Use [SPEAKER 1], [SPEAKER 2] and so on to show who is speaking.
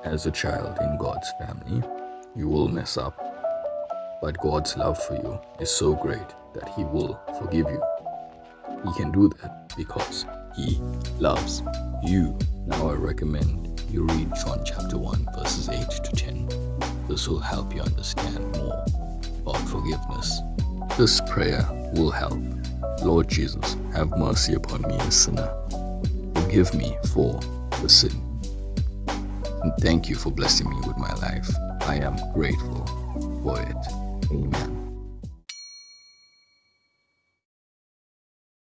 [SPEAKER 1] As a child in God's family, you will mess up, but God's love for you is so great that He will forgive you. He can do that because He loves you. Now I recommend you read John chapter 1 verses 8 to 10. This will help you understand more about forgiveness. This prayer will help. Lord Jesus, have mercy upon me, a sinner. Forgive me for the sin. And thank you for blessing me with my life. I am grateful for it. Amen.